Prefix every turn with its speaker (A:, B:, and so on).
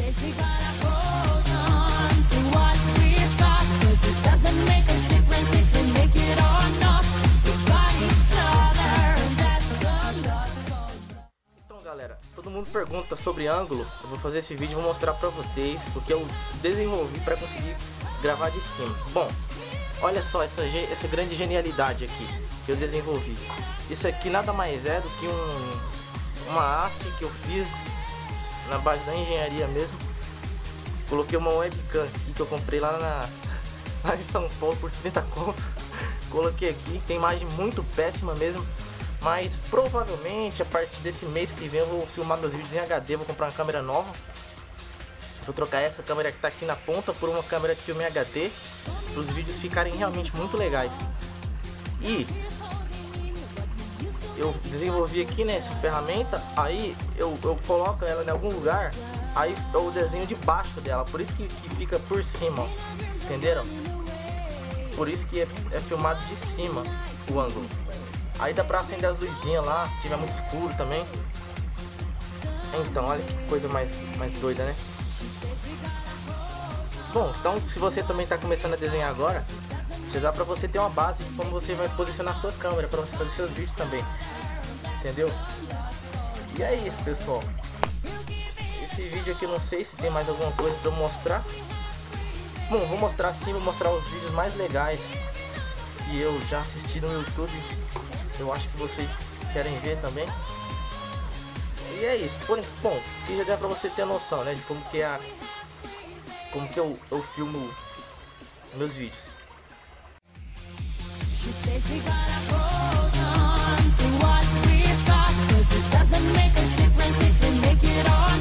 A: Então galera, todo mundo pergunta sobre ângulo. Eu vou fazer esse vídeo e vou mostrar pra vocês porque eu desenvolvi pra conseguir gravar de cima. Bom, olha só essa grande genialidade aqui que eu desenvolvi. Isso aqui nada mais é do que uma haste que eu fiz na base da engenharia mesmo. Coloquei uma webcam aqui que eu comprei lá em São Paulo por 30 conto. Coloquei aqui, tem imagem muito péssima mesmo. Mas provavelmente a partir desse mês que vem eu vou filmar meus vídeos em HD. Vou comprar uma câmera nova. Vou trocar essa câmera que está aqui na ponta por uma câmera de filme HD, para os vídeos ficarem realmente muito legais. E eu desenvolvi aqui, né, essa ferramenta. Aí eu coloco ela em algum lugar. Aí eu desenho debaixo dela. Por isso que fica por cima, ó. Entenderam? Por isso que é filmado de cima o ângulo. Aí dá pra acender as luzinhas lá, se tiver muito escuro também. Então, olha que coisa mais doida, né? Bom, então se você também está começando a desenhar agora, dá pra você ter uma base de como você vai posicionar a sua câmera para você fazer seus vídeos também. Entendeu? E é isso, pessoal. Esse vídeo aqui eu não sei se tem mais alguma coisa pra eu mostrar. Bom, vou mostrar sim, vou mostrar os vídeos mais legais que eu já assisti no YouTube. Eu acho que vocês querem ver também. E é isso. Bom, que já dá pra você ter a noção, né, de como que eu filmo meus vídeos.
B: Doesn't make a difference if we make it or